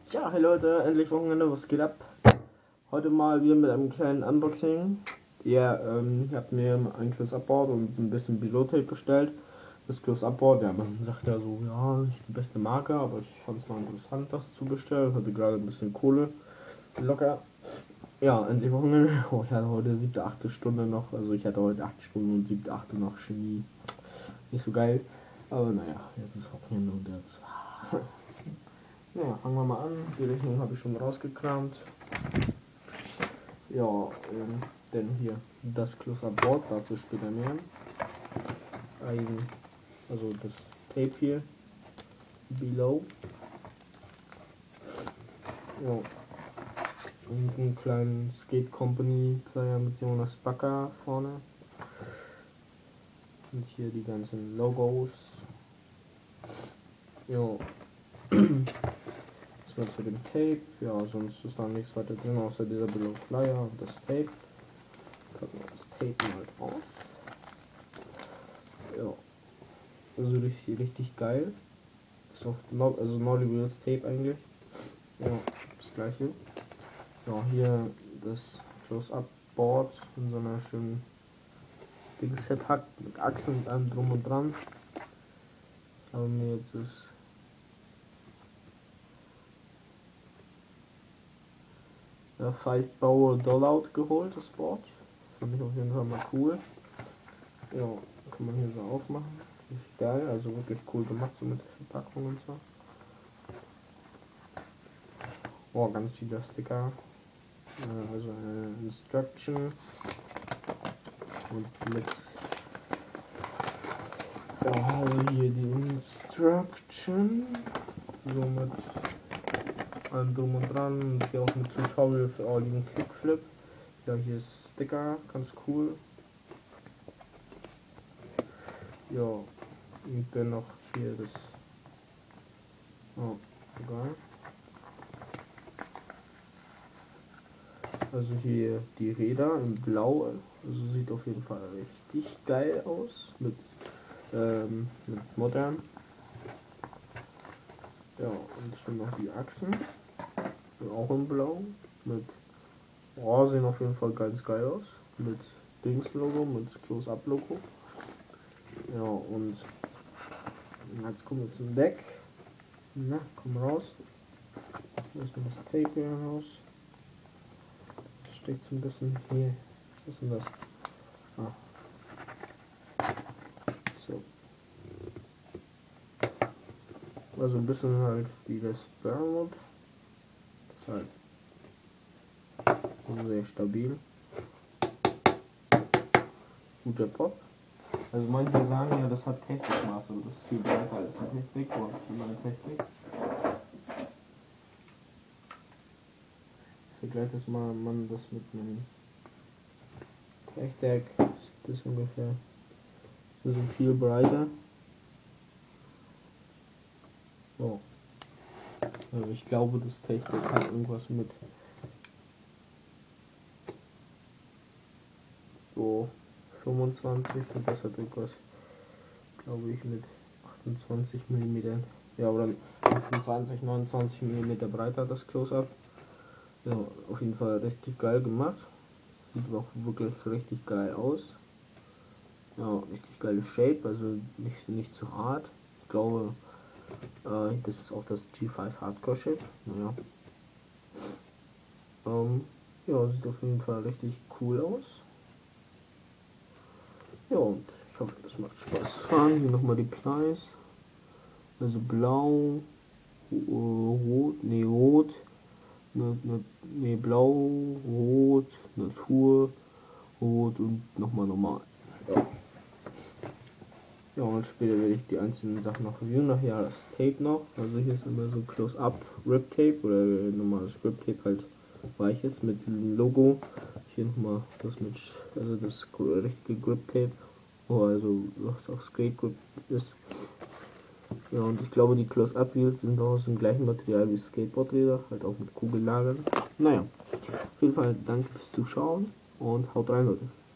Ja, hey Leute, endlich Wochenende, was geht ab? Heute mal wieder mit einem kleinen Unboxing. Ja, ich habe mir ein Close-Up-Board und ein bisschen Below-Tape bestellt. Das Close-Up-Board, ja, man sagt ja so, ja, nicht die beste Marke, aber ich fand es mal interessant, das zu bestellen. Hatte gerade ein bisschen Kohle locker. Ja, endlich Wochenende. Oh, ich hatte heute 7., 8. Stunde noch, also ich hatte heute 8 Stunden und 7., 8. noch Chemie. Nicht so geil, aber naja, jetzt ist Wochenende und jetzt... Ja, fangen wir mal an. Die Rechnung habe ich schon rausgekramt. Ja, denn hier das Close-Up-Board, dazu später mehr. Also das Tape hier, Below. Ja, und einen kleinen Skate Company Player mit Jonas Backer vorne. Und hier die ganzen Logos. Ja. Das war zu dem Tape. Ja, sonst ist da nichts weiter drin, außer dieser Below Flyer und das Tape. Packen wir das Tape mal auf. Ja. Also richtig geil. Ist auch also Nolly Tape eigentlich. Ja, das gleiche. Ja, hier das Close-Up-Board in so einer schönen Ding-Set hat mit Achsen und allem drum und dran. Ich habe mir jetzt das Fight Bauer Dollout geholt, das Board. Fand ich auf jeden Fall mal cool. Ja, kann man hier so aufmachen. Richtig geil, also wirklich cool gemacht, so mit der Verpackung und so. Oh, ganz viele Sticker. Also eine Instruction und mit also hier die Instruction, so mit allem drum und dran, und hier auch mit Tutorial für den Kickflip. Ja, hier ist Sticker, ganz cool. Ja, und dann noch hier das, oh, egal. Also hier die Räder in Blau, also sieht auf jeden Fall richtig geil aus, mit modern. Ja, und dann noch die Achsen, auch in Blau, mit, oh, sehen auf jeden Fall ganz geil aus, mit Dings-Logo, mit Close-Up-Logo. Ja, und jetzt kommen wir zum Deck. Na, komm raus. Erstmal das Tape hier raus. Das steckt so ein bisschen hier. Was ist denn das? Ah. So. Also ein bisschen halt wie das Barrelwood. Das ist halt sehr stabil. Guter Pop. Also manche sagen ja, das hat Technikmaß, aber das ist viel breiter als die Technik, oder meine Technik. Ich vergleiche das mal, das mit einem Tech-Deck, das ist ungefähr so viel breiter. Oh. Also ich glaube, das Tech-Deck hat irgendwas mit so 25 und das hat irgendwas, glaube ich, mit 28 mm, ja, oder 28, 29 mm breiter, das Close-Up. Ja, auf jeden Fall richtig geil gemacht. Sieht auch wirklich richtig geil aus. Ja, richtig geile Shape, also nicht zu hart. Ich glaube, das ist auch das G5 Hardcore Shape. Naja. Ja, sieht auf jeden Fall richtig cool aus. Ja, und ich hoffe, das macht Spaß zu fahren. Hier nochmal die Preis. Also blau, rot, rot, blau, rot, Natur, rot und nochmal normal. Ja. Ja, und später werde ich die einzelnen Sachen noch reviewen. Nachher das Tape noch. Also hier ist immer so Close-Up Rip Tape oder normales Rip Tape, halt weiches mit Logo. Hier nochmal das mit, also das richtige Grip Tape. Oh, also was auch Skate Grip ist. Ja, und ich glaube, die Close-Up Wheels sind auch aus dem gleichen Material wie Skateboardräder, halt auch mit Kugellagern. Naja, auf jeden Fall danke fürs Zuschauen und haut rein, Leute.